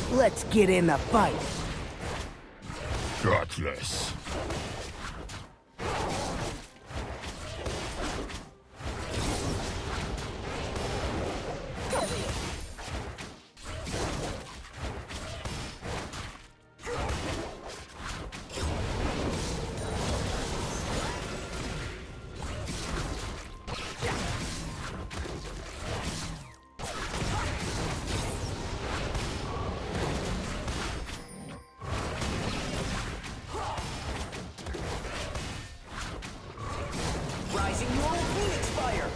Let's get in the fight. Gutless. Rising your own Phoenix fire!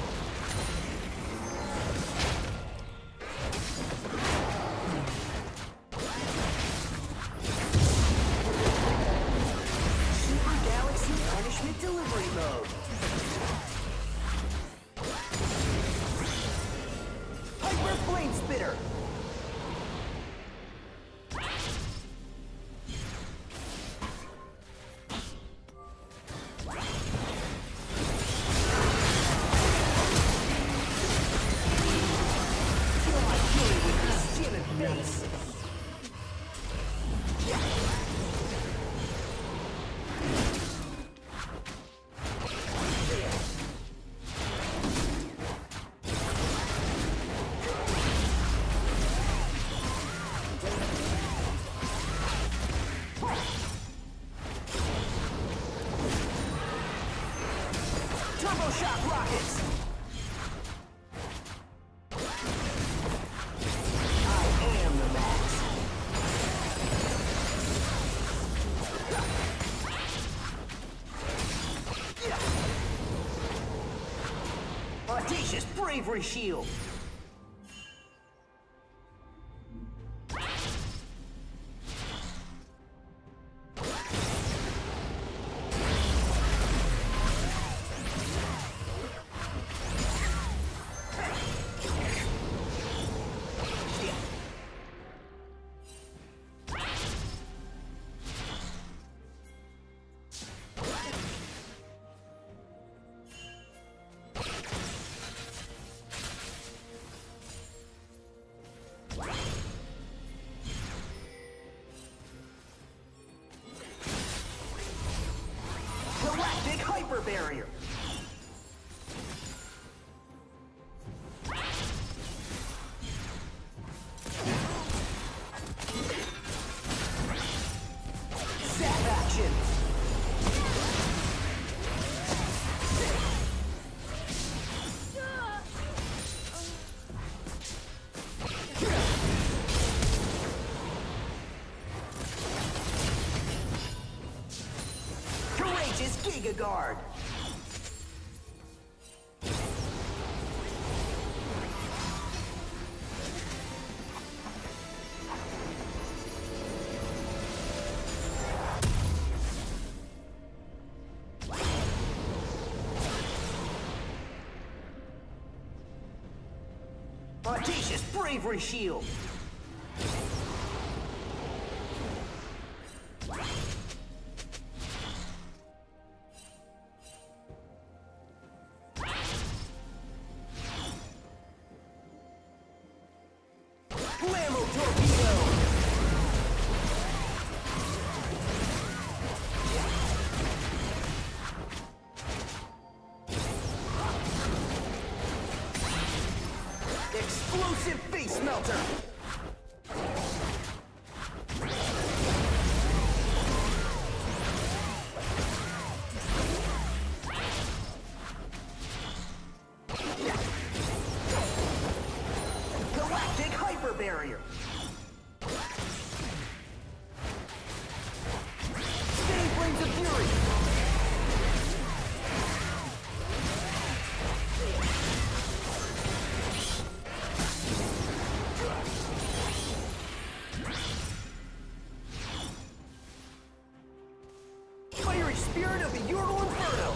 Super Galaxy Punishment Delivery Mode. Hyper Flame Spitter! Base. Turbo Shock Rockets! Audacious Bravery Shield! Galactic Hyper Barrier! Zap Action! Courageous Giga Guard! Audacious Bravery Shield! Blammo Torpedo! Explosive Face Melter! Galactic Hyper Barrier! Spinning Flames of Fury! Fiery Spirit of the Udyr Inferno!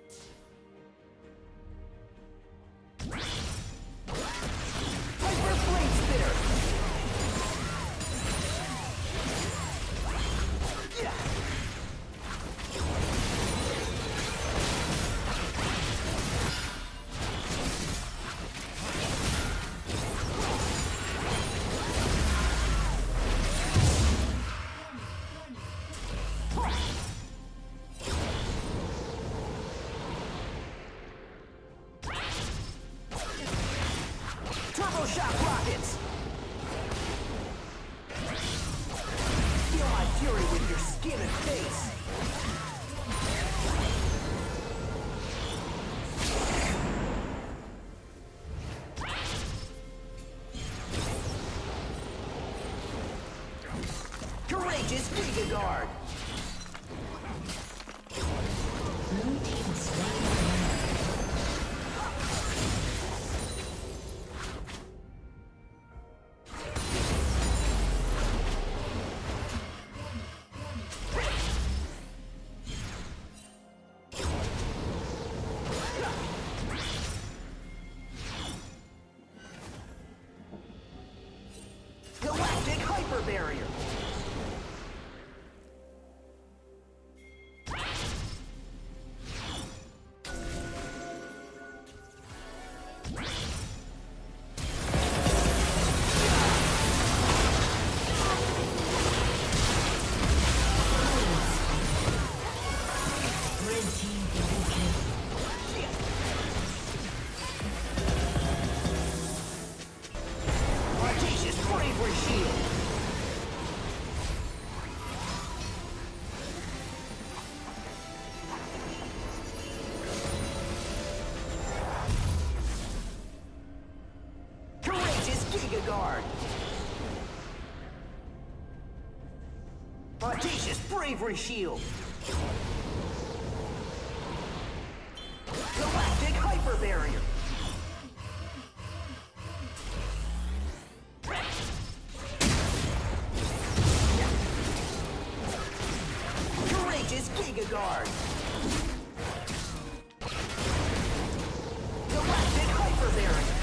Hyper Turbo shock rockets! Feel my fury with your skin and face! Courageous Giga Guard! Blue team slain. Galactic Hyper Barrier! Audacious Bravery Shield! Courageous Giga Guard! Audacious Bravery Shield! Galactic Hyper Barrier! Courageous Giga Guard! Galactic Hyper Barrier!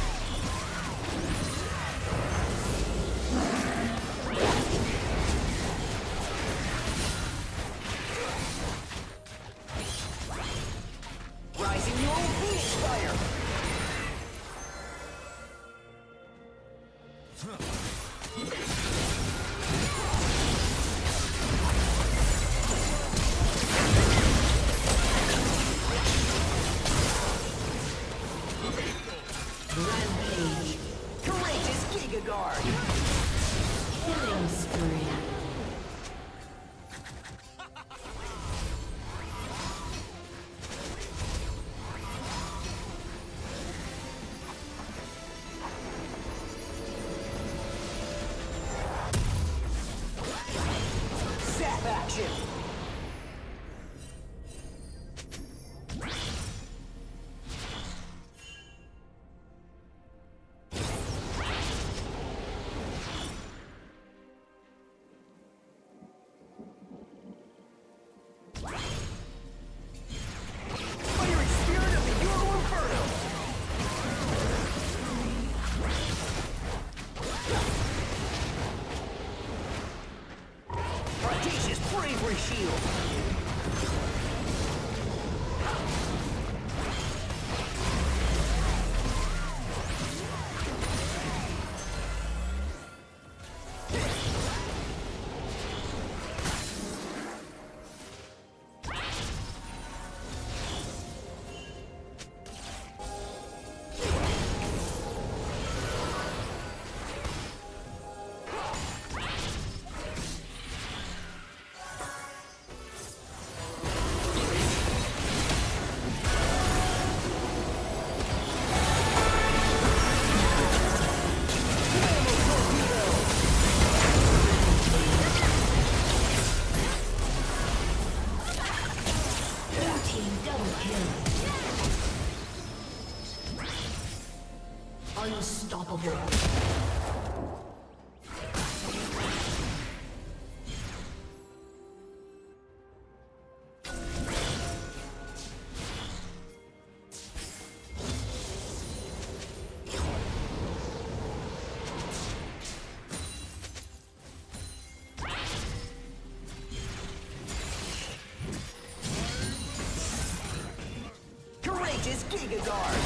Rising Neural Phoenix Fire! Rampage. Courageous Giga Guard! Killing spree. Zap action! Fiery Spirit of the Euro Inferno! Audacious Bravery Shield! Blue team double kill. Unstoppable. Courageous Giga Guard!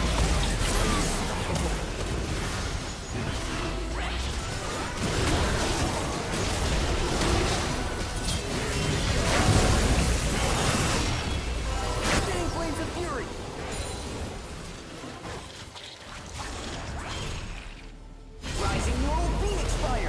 Spinning Flames of Fury! Rising Neural Phoenix Fire!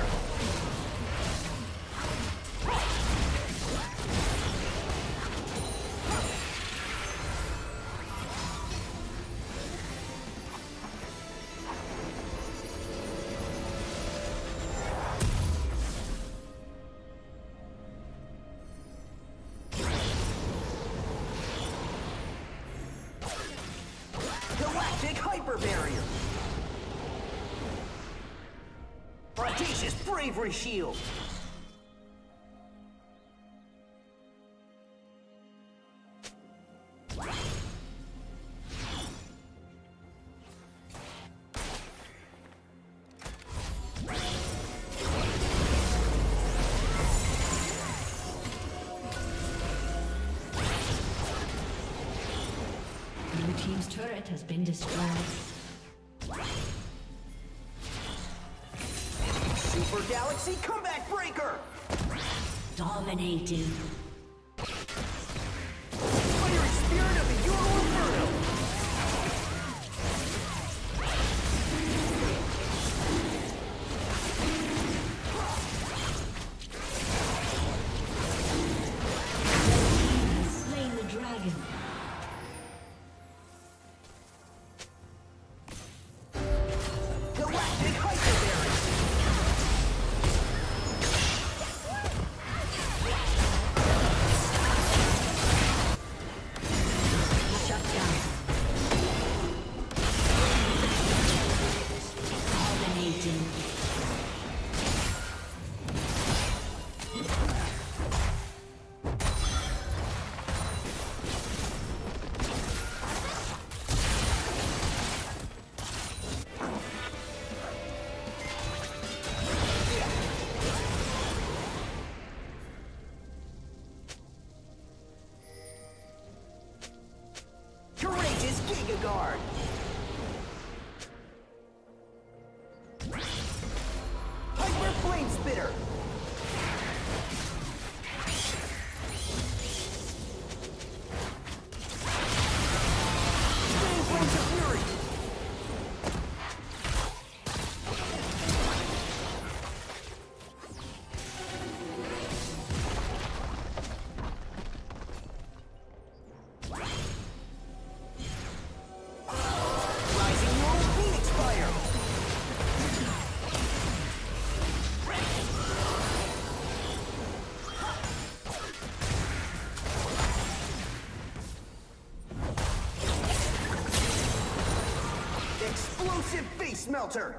Galactic Hyper Barrier! Audacious Bravery Shield! Blue team's turret has been destroyed. Super Galaxy Comeback Breaker! Dominating. Fiery Spirit of the Ural Inferno! Has slain the dragon. Galactic Hyper Barrier! Shut down. Dominating. Courageous Giga Guard! Hyper Flame Spitter! Flame Flames of Fury! Rising Neural Phoenix Fire! Explosive Face Melter!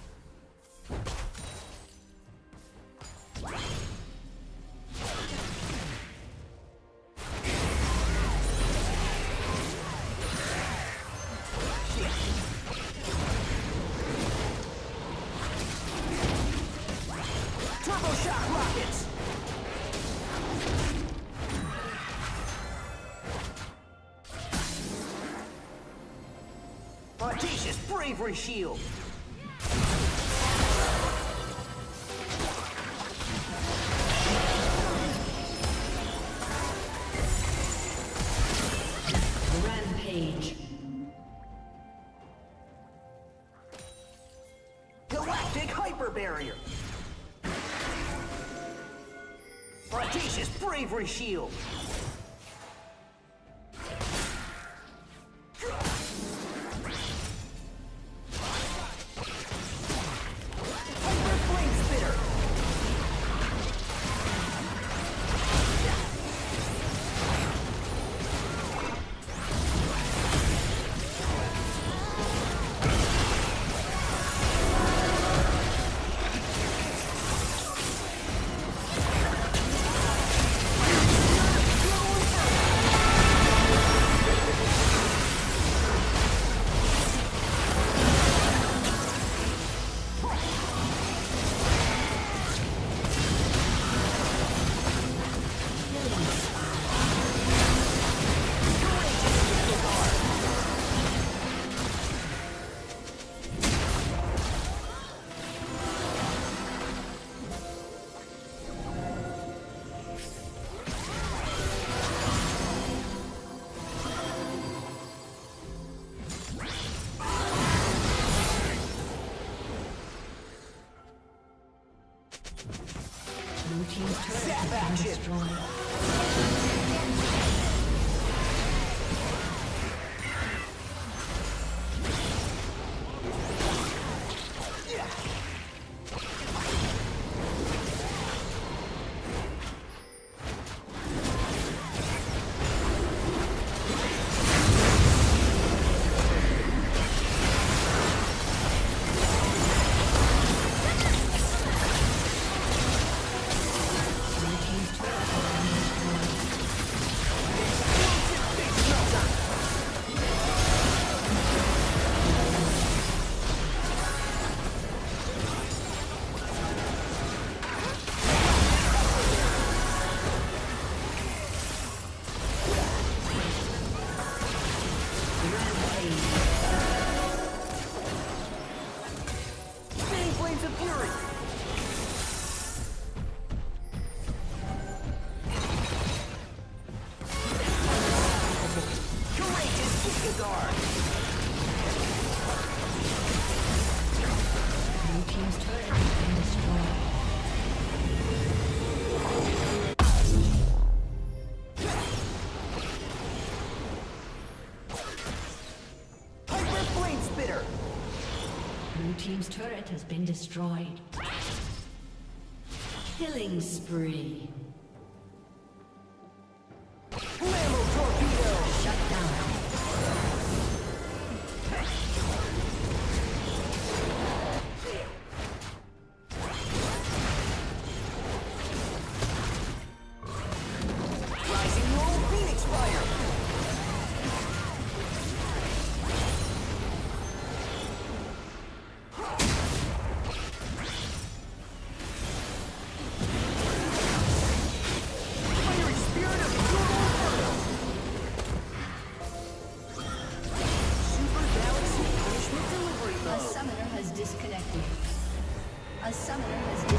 Turbo Shock Rockets! Audacious Bravery Shield! Rampage. Galactic Hyper Barrier! Audacious Bravery Shield! Hyper Flame Spitter! team's turret has been destroyed. Team's turret has been destroyed. Killing spree. Blammo torpedo! Shut down. Rising roll Phoenix fire! A summoner has disconnected.